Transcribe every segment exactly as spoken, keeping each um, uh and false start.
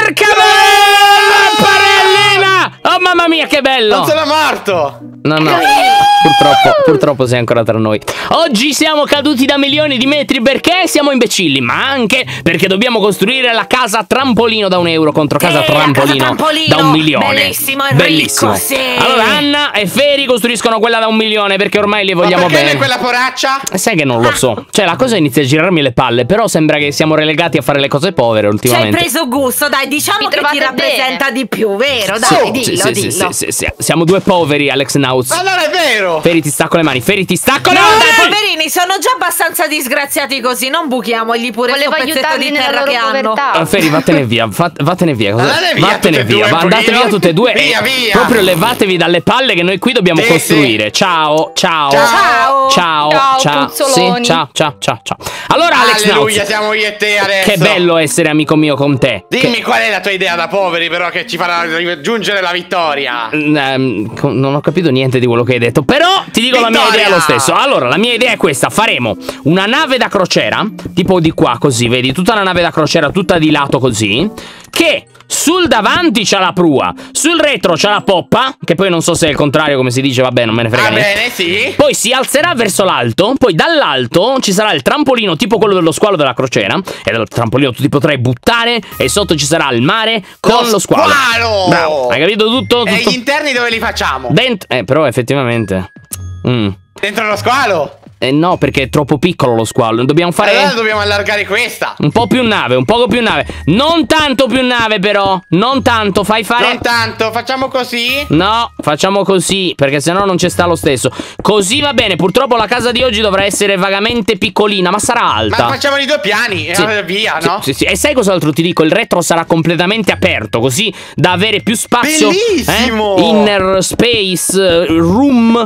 Che bello, Parellina! Oh mamma mia, che bello! Non sono morto! No, no, purtroppo, purtroppo sei ancora tra noi. Oggi siamo caduti da milioni di metri perché siamo imbecilli, ma anche perché dobbiamo costruire la casa trampolino da un euro contro casa, Sì, trampolino, la casa trampolino da un milione. Bellissimo, Enrico, Bellissimo. sì. Allora Anna e Feri costruiscono quella da un milione perché ormai li vogliamo Ma perché bene. noi quella poraccia? Sai che non lo so. Cioè la cosa inizia a girarmi le palle, però sembra che siamo relegati a fare le cose povere Ci hai ultimamente. preso gusto, dai, diciamo Mi che ti trovate rappresenta bene. di più, vero? Sì, Dai, dillo, sì, sì, dillo. sì, sì, sì. Siamo due poveri, Alex Nauz. Allora è vero! Feri, ti stacco le mani. Feri, ti stacco le No, mani. dai, poverini, sono già abbastanza disgraziati così, non buchiamogli pure Volevo questo pezzetto aiutarli di nella terra loro che hanno. povertà. Ah, Feri, vattene via, va- vattene via. Cosa- Andate via vattene tutte e via, due, va- andate pochino. via tutte e due. Via, e via. Proprio levatevi dalle palle che noi qui dobbiamo Sì, costruire. Ciao, ciao. Ciao. Ciao, Ciao, ciao. puzzoloni. Sì, ciao, ciao, ciao, ciao. Allora, Alex Alleluia, Nauz, siamo io e te adesso! che bello essere amico mio con te. Dimmi qual è la tua idea da poveri però che ci farà raggiungere la vittoria! Ehm, co- non ho capito niente di quello che hai detto, però ti dico la mia Vittoria! idea lo stesso. Allora, la mia idea è questa: faremo una nave da crociera, tipo di qua così, vedi, tutta una nave da crociera, tutta di lato così, che sul davanti c'ha la prua, sul retro c'ha la poppa, che poi non so se è il contrario come si dice, vabbè, non me ne frega Va niente. bene, sì! Poi si alzerà verso l'alto, poi dall'alto ci sarà il trampolino tipo quello dello squalo della crociera, e dal trampolino tu ti potrai buttare e sotto ci sarà il mare con lo, Lo squalo. squalo! Bravo, hai capito tutto? E tutto? gli interni dove li facciamo? Dent- eh, però effettivamente. Mm. Dentro lo squalo? Eh no, perché è troppo piccolo lo squalo. Dobbiamo fare Allora dobbiamo allargare questa! un po' più nave, un poco più nave. Non tanto più nave, però. Non tanto, fai fare. Non tanto, facciamo così? No, facciamo così, perché sennò non ci sta lo stesso. Così va bene. Purtroppo la casa di oggi dovrà essere vagamente piccolina, ma sarà alta. Ma facciamo i due piani e Sì. allora via, Sì, no? sì, sì. E sai cos'altro ti dico? Il retro sarà completamente aperto, così da avere più spazio. Bellissimo! eh? Inner space, eh, room,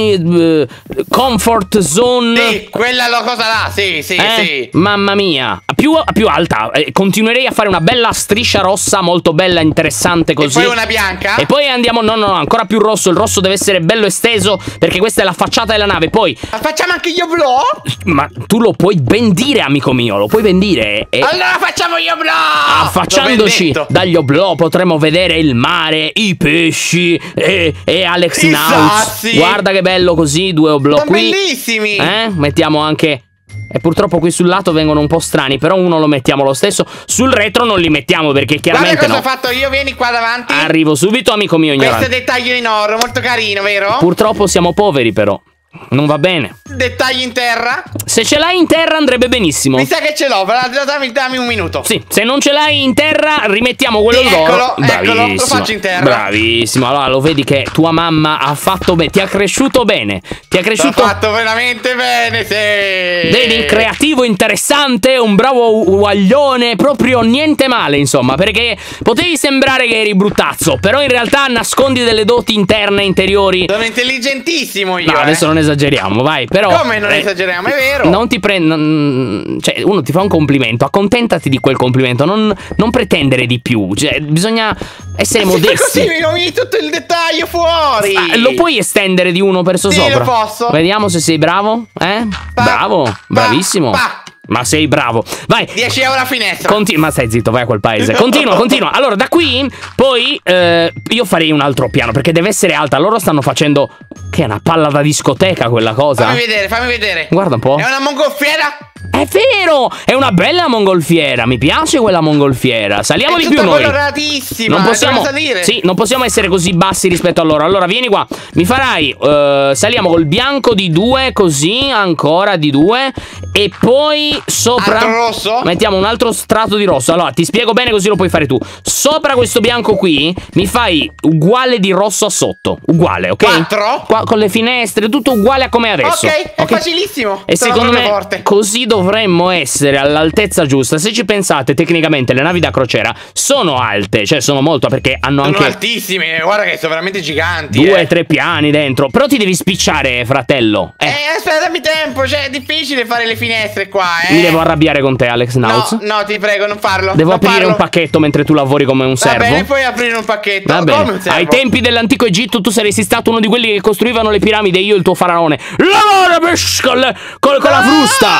in, eh, comfort zone. Sì, quella lo cosa là, sì, sì, Eh? sì. Mamma mia, più, più alta. Eh, continuerei a fare una bella striscia rossa, molto bella, interessante così. E poi una bianca? E poi andiamo, no, no, no, ancora più rosso. Il rosso deve essere bello esteso, perché questa è la facciata della nave. Poi, Ma facciamo anche gli oblò? ma tu lo puoi ben dire, amico mio, lo puoi ben dire. E Allora facciamo gli oblò! affacciandoci L'ho ben detto. dagli oblò potremo vedere il mare, i pesci e, e Alex I Nauz. sassi. Guarda che bello così, due oblò Sono qui. bellissimi! Eh? Mettiamo anche. E purtroppo qui sul lato vengono un po' strani, però uno lo mettiamo lo stesso. Sul retro non li mettiamo perché Guarda chiaramente cosa no. ho fatto io, vieni qua davanti. Arrivo subito, amico mio Questo ignorante. dettaglio in oro, molto carino, vero? Purtroppo siamo poveri però. Non va bene. Dettaglio in terra. Se ce l'hai in terra andrebbe benissimo. Mi sa che ce l'ho, però dammi, dammi un minuto. Sì, se non ce l'hai in terra, rimettiamo quello Sì, d'oro. eccolo, eccolo, lo Bravissimo. faccio in terra. Bravissimo. Allora lo vedi che tua mamma ha fatto bene. Ti ha cresciuto bene. Ti ha L'ho cresciuto. fatto veramente bene, sì. Vedi, creativo, interessante, un bravo guaglione, proprio niente male, insomma, perché potevi sembrare che eri bruttazzo, però in realtà nascondi delle doti interne, interiori. Sono intelligentissimo io, No, eh. adesso non esageriamo, vai, però. Come non eh, esageriamo, è vero. Non ti prendo. Cioè, uno ti fa un complimento, accontentati di quel complimento, non, non pretendere di più. Cioè, bisogna essere Ma se fai modesti. così mi rovini tutto il dettaglio fuori. Ah, lo puoi estendere di uno verso Sì, sopra? lo posso. Vediamo se sei bravo. Eh? Pa, bravo, pa, bravissimo. pa. Ma sei bravo. Vai. dieci euro a finestra. Continua, ma stai zitto, vai a quel paese. Continua, continua. Allora, da qui, poi eh, io farei un altro piano perché deve essere alta. Loro stanno facendo. Che è una palla da discoteca quella cosa? Fammi vedere, fammi vedere. Guarda un po'. È una mongolfiera? È vero! È una bella mongolfiera. Mi piace quella mongolfiera. Saliamo È di tutta più noi. coloratissima. Non possiamo devo salire. Sì, non possiamo essere così bassi rispetto a loro. Allora, vieni qua. Mi farai eh, saliamo col bianco di due, così, ancora di due. E poi sopra Altro rosso? mettiamo un altro strato di rosso. Allora, ti spiego bene così lo puoi fare tu. Sopra questo bianco qui mi fai uguale di rosso a sotto. Uguale, ok? Quattro? Qua, con le finestre, tutto uguale a come è adesso. Ok, è facilissimo. E Sono secondo me proprio forte. così dovremmo essere all'altezza giusta. Se ci pensate, tecnicamente le navi da crociera sono alte, cioè sono molto, perché hanno Sono anche altissime, guarda che sono veramente giganti. due, eh. tre piani dentro. Però ti devi spicciare, fratello. Eh, Eh, aspetta, dammi tempo, cioè è difficile fare le finestre qua, eh. mi devo arrabbiare con te, Alex Nauz. No, no, ti prego, non farlo. Devo non aprire farlo. un pacchetto mentre tu lavori come un Va servo. bene, puoi aprire un pacchetto. Va Come bene. un servo? Ai tempi dell'antico Egitto tu saresti stato uno di quelli che costruivano le piramidi e io il tuo faraone. Lavora pesca con, con, con la frusta. Ah!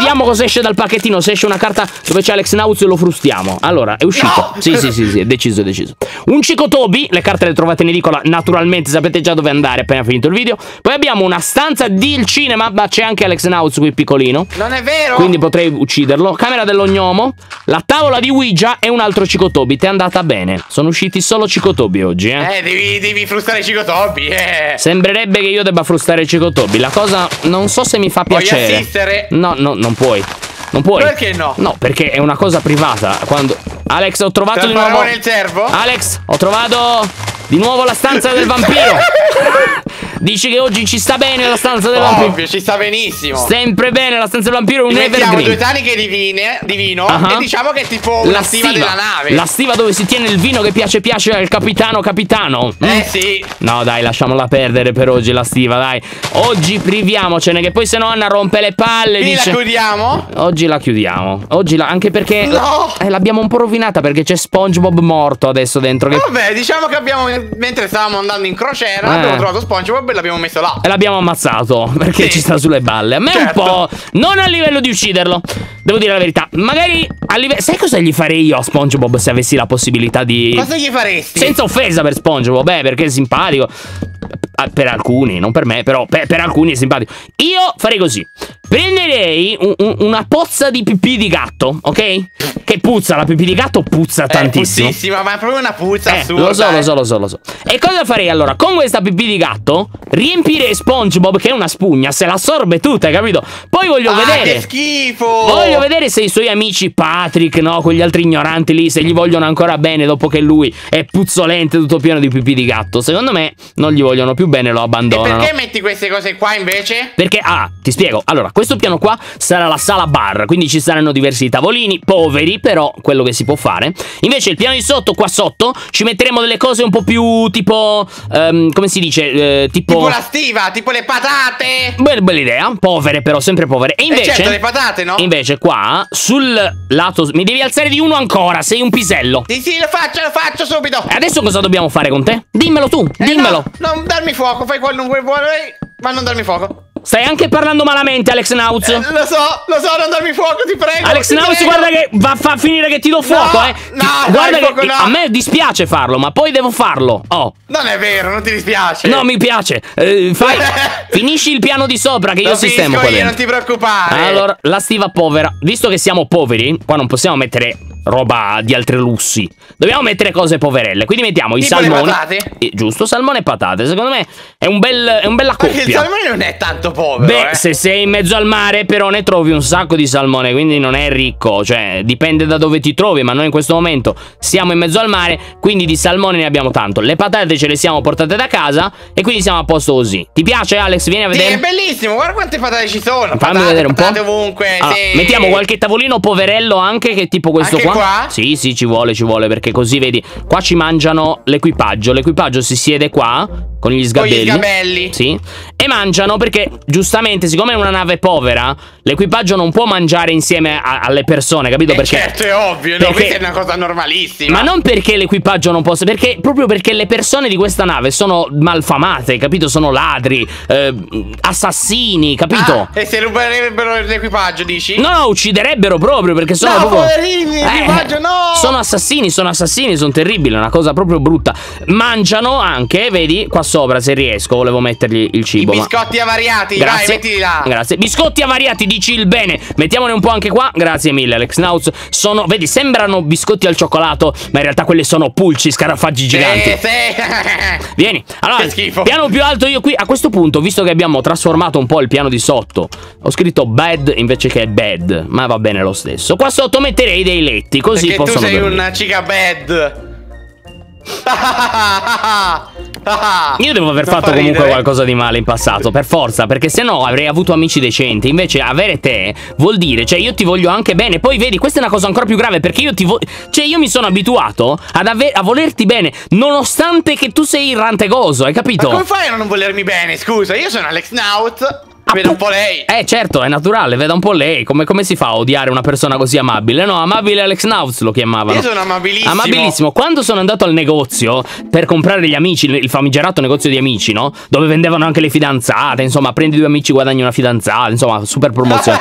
Vediamo cosa esce dal pacchettino. Se esce una carta dove c'è Alex Nauz lo frustiamo. Allora, è uscito. No. Sì, sì, sì, sì, è deciso, è deciso. Un Cicotobi, le carte le trovate in edicola, naturalmente sapete già dove andare appena finito il video. Poi abbiamo una stanza del cinema, ma c'è anche Alex Nauz qui piccolino. Non è vero? Quindi potrei ucciderlo. Camera dell'ognomo, la tavola di Ouija e un altro Cicotobi. Ti è andata bene. Sono usciti solo Cicotobi oggi, eh. Eh, devi, devi frustare i Cicotobi, eh. Sembrerebbe che io debba frustare Cicotobi. La cosa non so se mi fa Puoi piacere. assistere? No, no, non puoi. Non puoi. Perché no? No, perché è una cosa privata. Quando Alex, ho trovato di nuovo nel cervo? Alex, ho trovato di nuovo la stanza del vampiro. Dici che oggi ci sta bene la stanza del vampiro? Ovvio, ci sta benissimo. Sempre bene, la stanza del vampiro è un Ci mettiamo evergreen. due taniche di, vine, di vino uh-huh. e diciamo che è tipo una la stiva, stiva della nave. La stiva dove si tiene il vino che piace piace al capitano capitano. Eh mm? sì. No dai, lasciamola perdere per oggi la stiva, dai. Oggi priviamocene, che poi se no Anna rompe le palle. Quindi dice... la chiudiamo? Oggi la chiudiamo. Oggi la... Anche perché No. eh, l'abbiamo un po' rovinata, perché c'è SpongeBob morto adesso dentro che... Vabbè, diciamo che abbiamo, mentre stavamo andando in crociera, Eh. abbiamo trovato SpongeBob e l'abbiamo messo là. E l'abbiamo ammazzato perché Sì. ci sta sulle balle. A me Certo. un po'. Non a livello di ucciderlo, devo dire la verità. Magari a livello. Sai cosa gli farei io a SpongeBob se avessi la possibilità di. Cosa gli faresti? Senza offesa per SpongeBob, eh, perché è simpatico. Per alcuni, non per me, però per, per alcuni è simpatico. Io farei così: prenderei un, un, una pozza di pipì di gatto, ok? Che puzza, la pipì di gatto puzza È tantissimo. puzzissima, ma è proprio una puzza Eh, assurda. lo so, eh. lo so, lo so, lo so. E cosa farei allora? Con questa pipì di gatto riempirei SpongeBob, che è una spugna, se l'assorbe tutta, hai capito? Poi voglio Ah, vedere. che schifo! Voglio vedere se i suoi amici Patrick, no, quegli altri ignoranti lì, se gli vogliono ancora bene dopo che lui è puzzolente, tutto pieno di pipì di gatto. Secondo me non gli vogliono più bene, lo E abbandonano. perché metti queste cose qua invece? Perché, ah, ti spiego. Allora, questo piano qua sarà la sala bar, quindi ci saranno diversi tavolini, poveri, però quello che si può fare. Invece il piano di sotto, qua sotto, ci metteremo delle cose un po' più tipo, ehm, come si dice, eh, tipo... Tipo la stiva, tipo le patate. Bella, bella idea, povere però, sempre povere. E invece... Eh certo, le patate, no? Invece qua, sul lato... Mi devi alzare di uno ancora, sei un pisello. Sì, sì, lo faccio, lo faccio subito. E adesso cosa dobbiamo fare con te? Dimmelo tu, Eh, dimmelo. no, non darmi fuoco, fai quello che vuoi, ma non darmi fuoco. Stai anche parlando malamente, Alex Nauz. Eh, lo so, lo so, non darmi fuoco, ti prego. Alex ti Nauz, prego. guarda che va a fa finire che ti do fuoco, No, eh. no, Ti- dai, guarda che fuoco no. a me dispiace farlo, ma poi devo farlo. Oh. Non è vero, non ti dispiace. No, mi piace. Eh, fai finisci il piano di sopra che io Lo sistemo finisco qua io, dentro. non ti preoccupare. Allora, la stiva povera. Visto che siamo poveri, qua non possiamo mettere roba di altri lussi. Dobbiamo mettere cose poverelle. Quindi mettiamo i Tipo le salmoni. patate? Eh, giusto, salmone e patate. Secondo me è un bel è un bella Perché il coppia. salmone non è tanto povero. Beh, eh. se sei in mezzo al mare, però ne trovi un sacco di salmone, quindi non è ricco. Cioè, dipende da dove ti trovi, ma noi in questo momento siamo in mezzo al mare, quindi di salmone ne abbiamo tanto. Le patate ce le siamo portate da casa e quindi siamo a posto così. Ti piace, Alex? Vieni a Sì, vedere. è bellissimo, guarda quante patate ci sono. Fammi patate, vedere un po'. patate ovunque. Allora, sì. mettiamo qualche tavolino poverello anche, che tipo questo Anche qua. qua? Sì, sì, ci vuole, ci vuole, perché così vedi, qua ci mangiano l'equipaggio. L'equipaggio si siede qua con gli Con sgabelli. gli sgabelli. Sì. E mangiano perché, giustamente, siccome è una nave povera, l'equipaggio non può mangiare insieme a- alle persone, capito? Eh, Perché certo, è ovvio, no, perché- questa è una cosa normalissima. Ma non perché l'equipaggio non possa, perché proprio perché le persone di questa nave sono malfamate, capito? Sono ladri, eh, assassini, capito? Ah, e se ruberebbero l'equipaggio, dici? No, no, ucciderebbero proprio perché sono No, proprio... poverini, l'equipaggio, no! Sono assassini, sono assassini, sono terribili, è una cosa proprio brutta. Mangiano anche, vedi, qua sopra se riesco, volevo mettergli il I cibo. ma- biscotti avariati, vai, Grazie. mettili là. Grazie. Biscotti avariati, dici il bene. Mettiamone un po' anche qua. Grazie mille, Alex Nauz. Sono, vedi, sembrano biscotti al cioccolato, ma in realtà quelli sono pulci, scarafaggi giganti. Sì, sì. Vieni. Allora, Che schifo. piano più alto io qui. A questo punto, visto che abbiamo trasformato un po' il piano di sotto, ho scritto bed invece che bed, ma va bene lo stesso. Qua sotto metterei dei letti, così Perché tu possono sei dormire. una chica bad. Io devo aver Non fatto fa comunque ridere. qualcosa di male in passato, per forza, perché se no avrei avuto amici decenti. Invece avere te vuol dire, cioè io ti voglio anche bene. Poi vedi, questa è una cosa ancora più grave, perché io ti voglio, cioè io mi sono abituato ad ave- a volerti bene, nonostante che tu sei rantegoso, hai capito? Ma come fai a non volermi bene? Scusa, io sono Alex Naut. Ah, Vedo un po' lei. Eh certo, è naturale, veda un po' lei. Come, come si fa a odiare una persona così amabile? No, amabile Alex Nauz lo chiamavano. Io sono amabilissimo. Amabilissimo. Quando sono andato al negozio per comprare gli amici, il famigerato negozio di amici, no? Dove vendevano anche le fidanzate, insomma, prendi due amici guadagni una fidanzata, insomma, super promozione.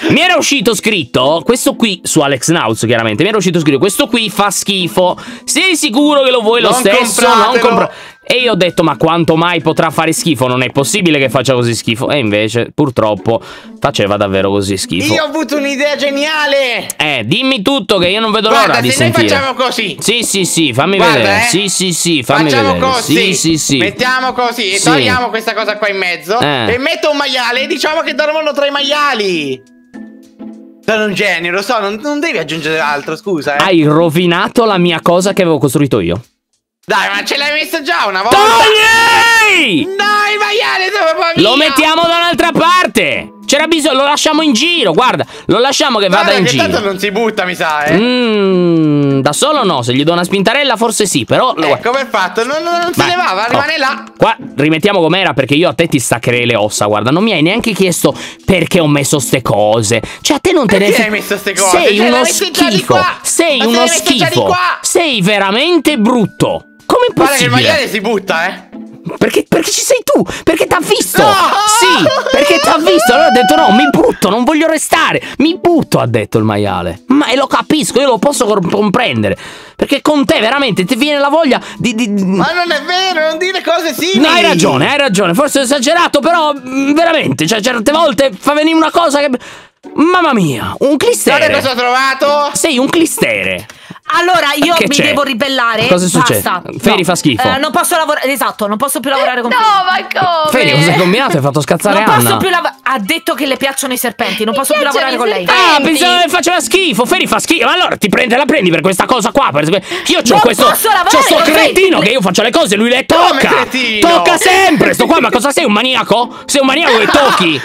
mi era uscito scritto, questo qui, su AlexNauts chiaramente, mi era uscito scritto, questo qui fa schifo. Sei sicuro che lo vuoi lo Non stesso? Non compra... E io ho detto, ma quanto mai potrà fare schifo? Non è possibile che faccia così schifo. E invece, purtroppo, faceva davvero così schifo. Io ho avuto un'idea geniale. Eh, dimmi tutto che io non vedo Guarda, l'ora di se sentire. noi facciamo così. Sì, sì, sì, fammi Guarda, vedere. eh. Sì, sì, sì, fammi Facciamo vedere. così. Sì, sì, sì. Mettiamo così e Sì. togliamo questa cosa qua in mezzo. Eh. E metto un maiale e diciamo che dormono tra i maiali. Sono un genio, lo so, non, non devi aggiungere altro, scusa, eh. Hai rovinato la mia cosa che avevo costruito io. Dai, ma ce l'hai messo già una volta. Togli! Dai, maiale, dove va via? Lo mettiamo da un'altra parte. C'era bisogno, lo lasciamo in giro. Guarda, lo lasciamo che Guarda vada in che giro. tanto non si butta, mi sa, eh. Mmm, da solo no, se gli do una spintarella forse sì, però lo... Ecco, ben fatto, non, non, non se Ma- ne va, va, oh. rimane là. Qua rimettiamo com'era perché io a te ti staccherei le ossa, guarda, non mi hai neanche chiesto perché ho messo ste cose. Cioè a te non te ne Perché fre- hai messo ste cose? Sei Cioè, le uno hai messe già di schifo. qua. Sei Ma se le uno hai messe già di schifo. qua. Sei veramente brutto. Come è Guarda che il possibile? maiale si butta, eh. Perché, perché ci sei tu? Perché t'ha visto? No! Sì, perché t'ha visto. Allora ha detto no, mi butto, non voglio restare. Mi butto, ha detto il maiale. Ma e lo capisco, io lo posso cor- comprendere. Perché con te veramente ti viene la voglia di... di... Ma non è vero, non dire cose simili. No, hai ragione, hai ragione. Forse ho esagerato, però mh, veramente, cioè certe volte fa venire una cosa che... Mamma mia, un clistere. Guarda cosa ho trovato. Sei un clistere. Allora io Che mi c'è? devo ribellare. Cosa succede? Basta. Feri No. fa schifo. Eh, non posso lavorare. Esatto, non posso più lavorare con No, ma come? Feri, cosa hai combinato? Hai fatto scazzare Non Anna. posso più lavorare. Ha detto che le piacciono i serpenti. Non Mi posso più lavorare piacciono con i lei. Ah, serpenti. pensavo che faceva schifo. Feri fa schifo. Allora ti prende la prendi per questa cosa qua. Perché io c'ho Non questo. posso lavorare C'ho sto con Feri. cretino che io faccio le cose e lui le Come tocca. cretino? Tocca sempre. Sto qua, ma cosa sei? Un maniaco? Sei un maniaco che tocchi?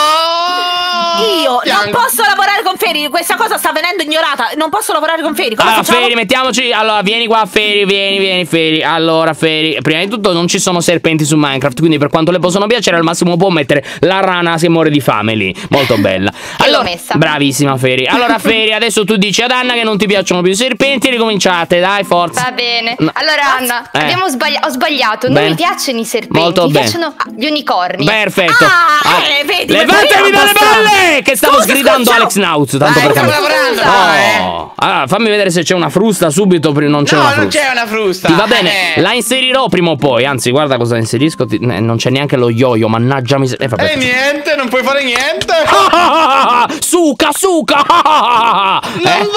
No. Io non Piango. posso lavorare con Feri. Questa cosa sta venendo ignorata. Non posso lavorare con Feri. Cosa Allora, facciamo? Feri, mettiamoci. Allora, vieni qua, Feri, vieni, vieni, Feri. Allora, Feri, prima di tutto non ci sono serpenti su Minecraft, quindi per quanto le possono piacere, al massimo può mettere la rana se muore di fame lì. Molto bella. Allora, l'ho messa. bravissima, Feri. Allora, Feri, adesso tu dici ad Anna che non ti piacciono più i serpenti e ricominciate, dai, forza. Va bene. No. Allora, Anna, Eh. abbiamo sbaglia- ho sbagliato. Bene. Non mi piacciono i serpenti. Molto mi bene. piacciono gli unicorni. Perfetto. Ah, eh, vedi, levatemi mi dalle basta. balle! Che stavo Scusa, sgridando scusa. AlexNauts. Tanto Dai, per stiamo capire. lavorando, Scusa. eh. Oh. Allora, fammi vedere se c'è una frusta subito. Prima non c'è No, una non frusta. c'è una frusta. Ti va bene, Eh. la inserirò prima o poi. Anzi, guarda cosa inserisco. ti- eh, non c'è neanche lo yo-yo. Mannaggia miseria. Eh, vabbè. E niente, non puoi fare niente. Ah, ah, ah, suca, suca. Ah, ah, ah. Non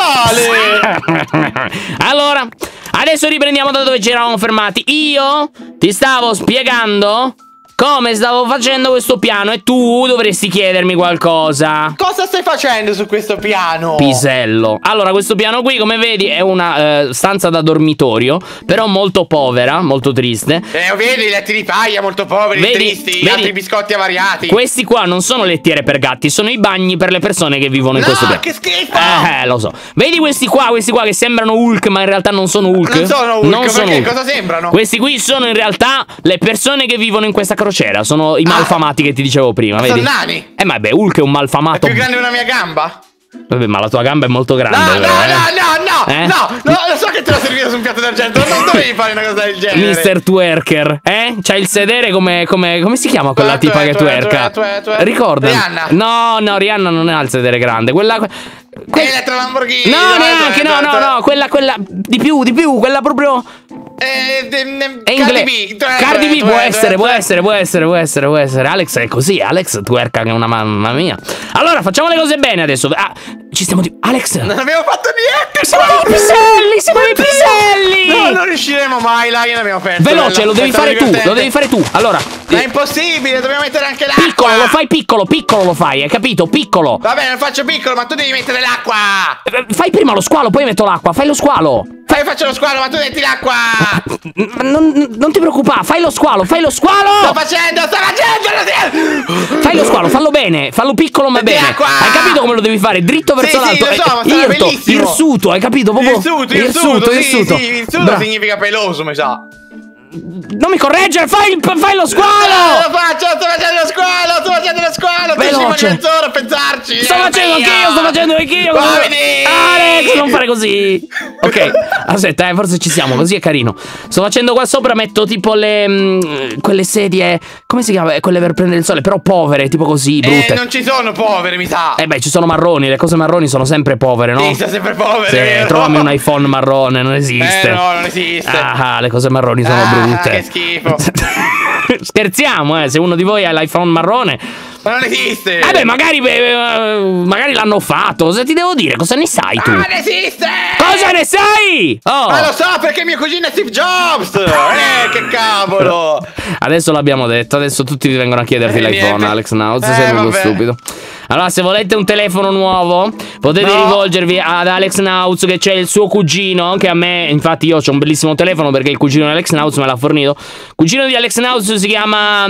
vale. Allora, adesso riprendiamo da dove ci eravamo fermati. Io ti stavo spiegando come stavo facendo questo piano e tu dovresti chiedermi qualcosa. Cosa stai facendo su questo piano? Pisello. Allora, questo piano qui, come vedi, è una eh, stanza da dormitorio, però molto povera, molto triste. Eh, vedi, i letti di paglia molto poveri, Vedi, tristi, vedi? altri biscotti avariati. Questi qua non sono lettiere per gatti, sono i bagni per le persone che vivono in No, questo piano. che schifo! Eh, lo so. Vedi questi qua, questi qua che sembrano Hulk, ma in realtà non sono Hulk. Non sono Hulk, Non sono perché Hulk. cosa sembrano? Questi qui sono in realtà le persone che vivono in questa crociera. Sono i malfamati che ti dicevo prima, Ma vedi? sono nani. Eh, ma beh, Hulk è un È malfamato. più grande di una mia gamba? Vabbè, ma la tua gamba è molto grande. No, no, però, eh. no, no, no, Eh? no, no, lo so che te l'ho servito su un piatto d'argento, non dovevi fare una cosa del genere. mister Twerker, eh? C'ha il sedere come, come, come si chiama quella Tue- tipa tue- che tue- twerka? tue- tue- tue- Ricorda? Rihanna. No, no, Rihanna non ha il sedere grande. Quella. que- que- Elettra Lamborghini. no, tue- neanche, tue- no, tue- no, no, quella, quella. Di più, di più, quella proprio. Eh, de- ne- È Cardi inglese. B. tue- Cardi B tue- può tue- essere, tue- può essere, può essere, può essere, può essere. Alex è così, Alex twerka che è una mamma mia. Allora, facciamo le cose bene adesso. Ah, ci stiamo di. Alex! Non abbiamo fatto niente. Siamo dei piselli, siamo dei piselli! No, non riusciremo mai, là, gliene abbiamo perso. Veloce, lo devi È stato fare tu, lo divertente. devi fare tu. Allora, Ma è impossibile, dobbiamo mettere anche l'acqua. piccolo, lo fai piccolo, piccolo lo fai, hai capito? Piccolo. Va bene, lo faccio piccolo, ma tu devi mettere l'acqua. Eh, Fai prima lo squalo, poi metto l'acqua. Fai lo squalo. Fai, faccio lo squalo, ma tu metti l'acqua. Ma Non, non ti preoccupare, fai lo squalo, fai lo Sto squalo. facendo, sto facendo. Fai lo squalo, fallo bene, fallo piccolo ma Metti bene. l'acqua. Hai capito come lo devi fare? Dritto verso Sì, sì, l'alto. lo so, ma Eh, sarà irto, bellissimo. irsuto, hai capito? Proprio Irsuto, irsuto, irsuto, sì, irsuto. sì, irsuto Bra- significa peloso, mi sa. Non mi correggere, fai, il, fai lo squalo! No, lo faccio, sto facendo lo squalo, sto facendo lo squalo! Ti ci Veloce. voglio mezz'ora a pensarci! Sto facendo anch'io, sto facendo anch'io! Uomini! Alex, non fare così! Ok, aspetta, eh, forse ci siamo, così è carino. Sto facendo qua sopra, metto tipo le... Mh, quelle sedie... Come si chiama? Quelle per prendere il sole, però povere, tipo così, brutte. Eh, non ci sono povere, mi sa! Eh beh, ci sono marroni, le cose marroni sono sempre povere, no? Sì, sono sempre povere, Sì, vero? trovami un iPhone marrone, non esiste. Eh, no, non esiste. Ah, le cose marroni sono Ah, brutte. che schifo. Scherziamo, eh, se uno di voi ha l'iPhone marrone. Ma non esiste! Eh beh, magari, beh, magari l'hanno fatto. Cosa ti devo dire? Cosa ne sai tu? Ah, non esiste! Cosa ne sai? Oh. Ma lo so perché mio cugino è Steve Jobs! Eh, che cavolo! Adesso l'abbiamo detto, adesso tutti vi vengono a chiederti Eh, l'iPhone, niente. Alex Nauz, Eh, sei uno vabbè. stupido. Allora, se volete un telefono nuovo, potete No. rivolgervi ad Alex Nauz, che c'è il suo cugino, che a me, infatti io ho un bellissimo telefono perché il cugino di Alex Nauz me l'ha fornito. Il cugino di Alex Nauz si chiama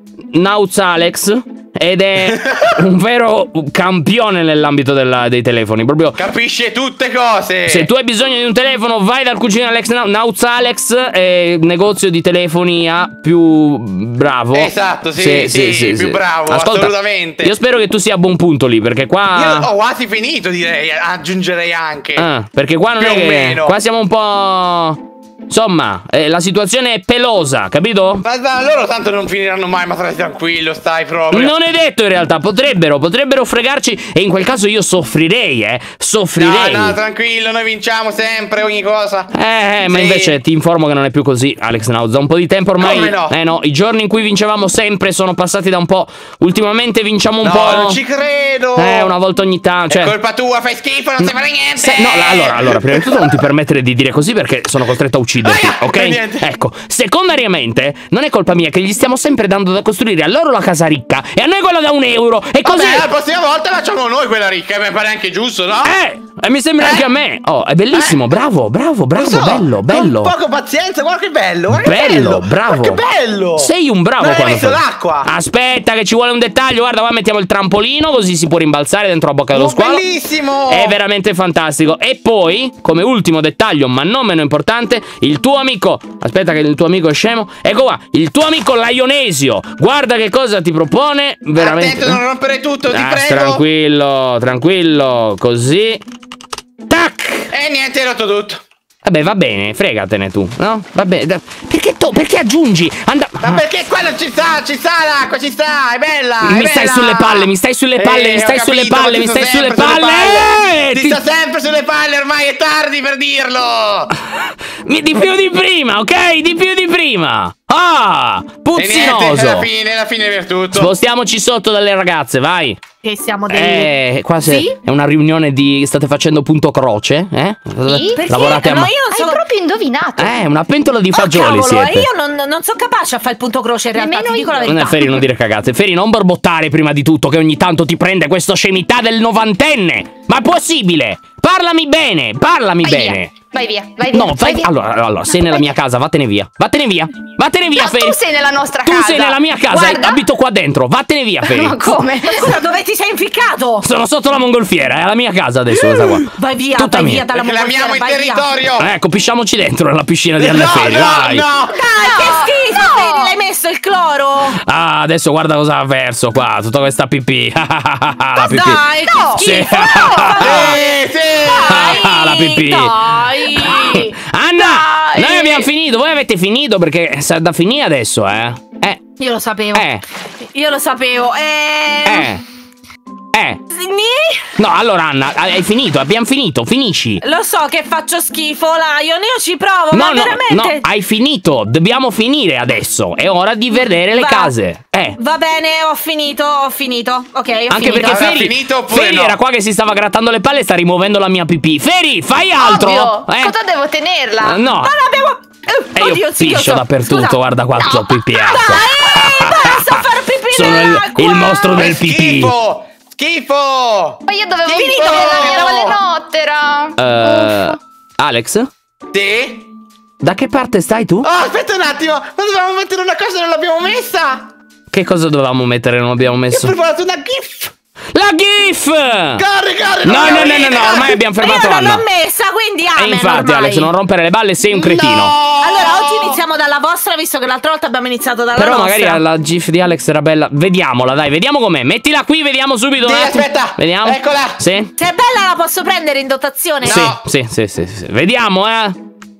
Nauz Alex ed è un vero campione nell'ambito della- dei telefoni, proprio. Capisce tutte cose! Se tu hai bisogno di un telefono, vai dal cugino di Alex Nauz, Nauz Alex, è il negozio di telefonia più bravo. Esatto, sì, sì, più bravo, assolutamente. Io spero che tu sia a buon punto lì, perché qua. Io ho quasi finito, direi, aggiungerei anche. Ah, perché qua non Più è o che. meno. Qua siamo un po'. Insomma, eh, la situazione è pelosa, capito? Ma, ma loro tanto non finiranno mai, ma stai tranquillo, stai proprio. Non è detto in realtà, potrebbero, potrebbero fregarci e in quel caso io soffrirei, eh, soffrirei. No, no, tranquillo, noi vinciamo sempre ogni cosa. Eh, eh, ma Sì. invece ti informo che non è più così, Alex Nauz. Da un po' di tempo ormai. Come no? Eh no, i giorni in cui vincevamo sempre sono passati da un po'. Ultimamente vinciamo un No, po'. non ci credo. Eh, una volta ogni tanto. Cioè. È colpa tua, fai schifo, non sai fare niente. Se- no, la- allora, allora, prima di tutto non ti permettere di dire così perché sono costretto a ucciderti, Ah, ok? niente. Ecco, secondariamente, non è colpa mia che gli stiamo sempre dando da costruire a loro la casa ricca e a noi quella da un euro. E così. Vabbè, la prossima volta facciamo noi quella ricca, mi pare anche giusto, no? Eh, e mi sembra Eh? anche a me. Oh, è bellissimo, bravo, bravo, bravo, Lo so, bello, bello. Con poco pazienza, guarda che bello, guarda che Bello, bello. bravo. Guarda che bello. Sei un bravo Non hai quando messo fai- l'acqua. Aspetta che ci vuole un dettaglio. Guarda, qua mettiamo il trampolino così si può rimbalzare dentro la bocca dello Oh, squalo. bellissimo. È veramente fantastico. E poi, come ultimo dettaglio, ma non meno importante, il tuo amico. Aspetta che il tuo amico è scemo. Ecco qua, il tuo amico Laionesio. Guarda che cosa ti propone. Veramente. Attento a non rompere tutto, ti Ah, prego. tranquillo, tranquillo. Così. Tac. E niente, hai rotto tutto. Vabbè, va bene, fregatene tu, no? Vabbè, da- perché tu, perché aggiungi? Anda- Ma perché qua non ci sta, ci sta l'acqua, ci sta, è bella, è Mi stai bella. sulle palle, mi stai sulle palle, Eh, mi ho stai sulle capito, palle, ma mi ti stai sto sulle sempre palle! Eh, Ti ti- sto sempre sulle palle, ormai è tardi per dirlo. Mi- Di più di prima, ok? Di più di prima! Ah! E niente, Puzzinoso! alla fine, alla fine per tutto. Spostiamoci sotto dalle ragazze, vai! Che siamo dei... Eh, qua se- Sì? è una riunione di... State facendo punto croce, eh? Sì? Perché? Lavorate a No, ma- io non Hai so... proprio indovinato. Eh, una pentola di Oh, fagioli cavolo, siete. eh, io non, non sono capace a fare il punto croce in realtà, Nemmeno ti dico la io. verità. Non è Feri, non dire cagate. Feri, non borbottare prima di tutto, che ogni tanto ti prende questa scemità del novantenne. Ma è possibile? Parlami bene, parlami Vai bene. via, vai via, vai via. No, vai, via. allora, allora, sei nella mia casa, vattene via. Vattene via. Vattene via, Ma Feri. tu sei nella nostra Tu casa. sei nella mia casa, Guarda. abito qua dentro. Vattene via, Feri. Ma come? Scusa, dove ti sei inficcato? Sono sotto la mongolfiera, è la mia casa adesso questa qua. Vai via, Tutta vai mia. via dalla Perché mongolfiera, l'amiamo il vai via. territorio. Ecco, pisciamoci dentro nella piscina di Anne No, Feri, no, vai. no. Dai, che schifo, No. Feri, l'hai messo il cloro? Ah, adesso guarda cosa ha verso qua, tutta questa pipì. La pipì. Dai, che No. schifo. Sì, sì. Dai, La pipì. Dai. Anna, Dai. noi abbiamo finito, voi avete finito perché sa da finire adesso, eh? Eh, Io lo sapevo. eh, Io lo sapevo. Ehm... eh. Eh. Ni? No, allora Anna, hai finito, abbiamo finito, finisci. Lo so che faccio schifo, Lion, io ci provo, No, ma no, veramente... no, hai finito, dobbiamo finire adesso, è ora di vedere le Va. case. Eh. Va bene, ho finito, ho finito. Ok, ho Anche finito. perché Aveva Feri, finito oppure Feri no? era qua che si stava grattando le palle e sta rimuovendo la mia pipì. Feri, fai altro! Ovvio. Eh? Cosa devo tenerla? Eh, no. Ma l'abbiamo... E io Oddio, sì, piscio so. dappertutto, Scusa. guarda quanto pipì acqua. Dai, basta fare pipì Sono il, nell'acqua. il mostro Che del pipì. schifo. Schifo. Ma io dovevo Finito? finire la mia balenottera. Eh, Alex? Sì? Da che parte stai tu? Oh, aspetta un attimo. Ma dovevamo mettere una cosa e non l'abbiamo messa. Che cosa dovevamo mettere? Non abbiamo Io ho messo. preparato una gif. La GIF! Corri, corri! No, no, no, no, no, ormai abbiamo fermato Io non Anna. l'ho messa, quindi E amen infatti, ormai. Alex, non rompere le balle, sei un cretino. No! Allora, oggi iniziamo dalla vostra, visto che l'altra volta abbiamo iniziato dalla Però nostra. magari la GIF di Alex era bella. Vediamola, dai, vediamo com'è. Mettila qui, vediamo subito. Sì, un attimo. aspetta. Vediamo. Eccola. Sì? Se è bella la posso prendere in dotazione? Sì, No. sì, sì, sì, sì. Vediamo, eh.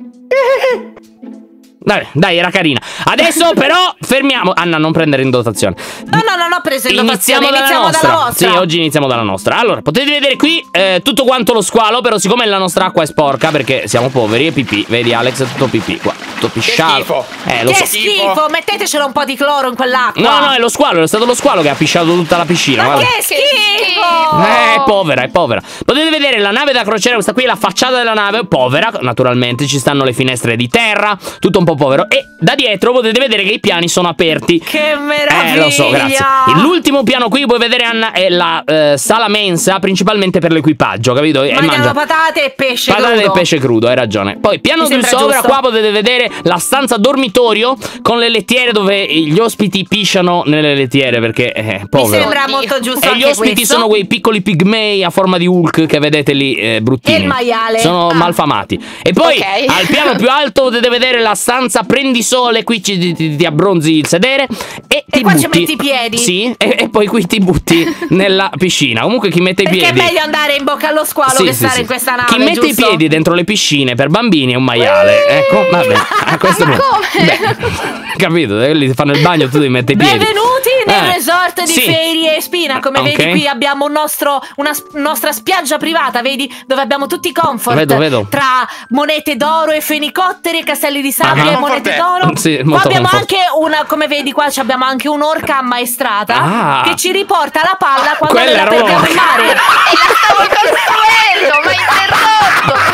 Dai, dai, era carina. Adesso però fermiamo. Anna, non prendere in dotazione. No, no, non ho preso in dotazione. Iniziamo dalla Iniziamo nostra. dalla vostra. Sì, oggi iniziamo dalla nostra. Allora, potete vedere qui eh, tutto quanto lo squalo. Però siccome la nostra acqua è sporca, perché siamo poveri, e pipì. Vedi, Alex, è tutto pipì qua. Tutto pisciato. schifo. Eh, lo Che so. schifo, mettetecelo un po' di cloro in quell'acqua. No, no, è lo squalo, è stato lo squalo che ha pisciato tutta la piscina. Ma guarda. che schifo! Eh, è povera, è povera. Potete vedere la nave da crociera, questa qui è la facciata della nave, povera, naturalmente, ci stanno le finestre di terra, tutto un po' povero. E da dietro potete vedere che i piani sono aperti. Che meraviglia! Eh, lo so, grazie. L'ultimo piano qui, puoi vedere, Anna, è la eh, sala mensa, principalmente per l'equipaggio, capito? E Mangiano mangia patate e pesce patate crudo. e pesce crudo, hai ragione. Poi, piano Mi più sembra sopra, giusto. qua potete vedere la stanza dormitorio con le lettiere dove gli ospiti pisciano nelle lettiere, perché è Mi povero. sembra Oddio. molto giusto E gli anche ospiti questo. sono quei piccoli pigmei a forma di Hulk che vedete lì, eh, bruttini. E il maiale. Sono Ah. malfamati. E poi, Ok. al piano più alto potete vedere la stanza prendisole. Qui ci, ti, ti- ti abbronzi il sedere e, ti qua ci butti. metti i piedi? Sì, e, e poi qui ti butti nella piscina. Comunque chi mette i Perché piedi... è meglio andare in bocca allo squalo Sì, che sì, stare sì. in questa nave. Chi mette giusto? i piedi dentro le piscine per bambini è un maiale. Ecco, vabbè. A questo Ma punto. come? Beh, capito? Quelli fanno il bagno, tu devi mettere i piedi. Benvenuti nel Eh, resort di sì. Ferie e Spina. Come Ok. vedi, qui abbiamo un nostro, una s- nostra spiaggia privata, vedi? Dove abbiamo tutti i comfort. Vedo, vedo. Tra monete d'oro e fenicotteri e castelli di sabbia Ah. e monete Comfort. d'oro. Sì, Qua molto abbiamo comfort. anche una, come vedi qua, ci abbiamo anche un'orca ammaestrata Ah. che ci riporta la palla quando Quella la era perdiamo in un'orca. mare. E la stavo costruendo, ma interrotto.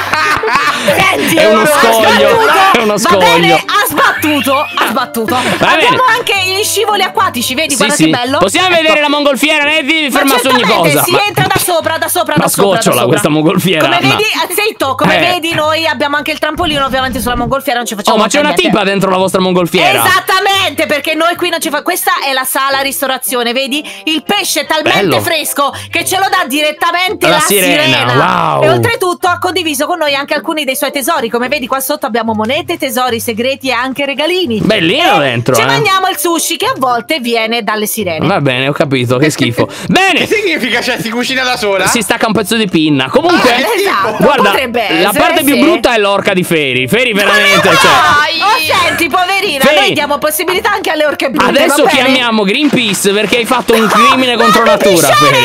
Senti, È uno ha scoglio, sbattuto. è uno Va scoglio. bene, ha sbattuto, ha sbattuto. Va Abbiamo bene. anche gli scivoli acquatici, vedi? Sì, Guarda sì. che bello. Possiamo Ecco. vedere la mongolfiera, ne devi Ma fermare su ogni certamente, cosa. si Ma- entra da sopra, da sopra, Ma da sopra. da sgocciola sopra. questa mongolfiera, Come Anna. vedi, eh, zitto, come Eh. vedi, noi abbiamo anche il trampolino, ovviamente sulla mongolfiera non ci facciamo Oh, ma c'è una niente. tipa dentro la vostra mongolfiera. Esattamente, perché noi qui non ci fa. Questa è la sala ristorazione, vedi? Il pesce è talmente Bello. fresco che ce lo dà direttamente La la, sirena, wow. E oltretutto ha condiviso con noi anche alcuni dei suoi tesori. Come vedi, qua sotto abbiamo monete, tesori segreti e anche regalini. Bellino E dentro, Ci eh. mangiamo il sushi che a volte viene dalle sirene. Va bene, ho capito, che schifo. Che Bene, significa? Cioè, si cucina da sola? si stacca un pezzo di pinna. Comunque, Ah, Esatto, guarda, potrebbe la essere, parte più sì. brutta è l'orca di Feri. Feri veramente, cioè. Dai. Oh, senti, poverina, Fei. noi diamo possibilità anche alle orche brutte. Adesso va bene? chiamiamo Greenpeace perché hai fatto un crimine contro non natura, pisciare!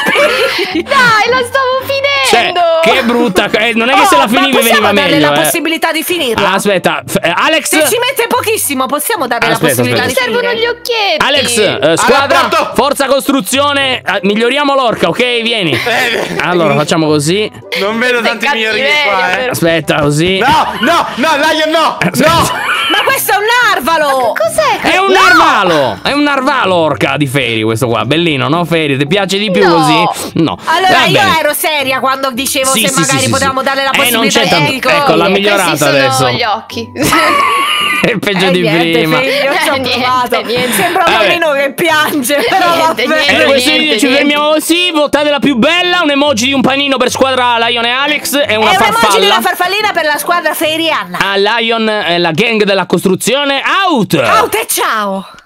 Feri. Dai, la stavo Cioè, finendo. che brutta. eh, non è che Oh, se la ma finivi possiamo veniva darle meglio. la eh. possibilità di finirla. Ah, aspetta, f- eh, Alex. Se ci mette pochissimo, possiamo dare Aspetta, la possibilità aspetta. di Servono finire. gli occhietti. Alex, eh, squadra, pronto? forza costruzione, eh, miglioriamo l'orca, ok? Vieni. Eh, Allora, facciamo così. Non vedo tanti cattiveria, migliorie qua, eh. però. Aspetta, così. No, no, no, Lion no! No! Ma questo è un narvalo! Cos'è? È un narvalo! È un narvalo orca di Feri questo qua. Bellino, no Feri? Ti piace di più No. così? No. Allora, Va io bene. ero seria quando dicevo Sì, se sì, magari sì, sì, potevamo sì. dare la Eh, non possibilità c'è tanto- di ecco, l'ha finire. migliorata Questi sono adesso. gli occhi. È peggio Eh, di niente, prima. figlio, ci ho Niente, provato. niente. Sembra un Vabbè. bambino che piange, però va Niente, bene. E niente. da questo video ci niente. fermiamo così. Votate la più bella. Un emoji di un panino per squadra Lion e Alex. E una E un emoji farfalla. della farfallina per la squadra Fairy Anna. A Lion e la gang della costruzione. Out! Out e ciao!